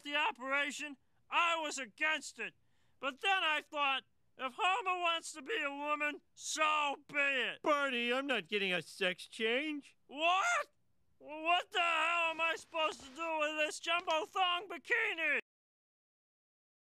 the operation, I was against it. But then I thought, if Homer wants to be a woman, so be it. Barney, I'm not getting a sex change. What? Well, what the hell am I supposed to do with this jumbo thong bikini?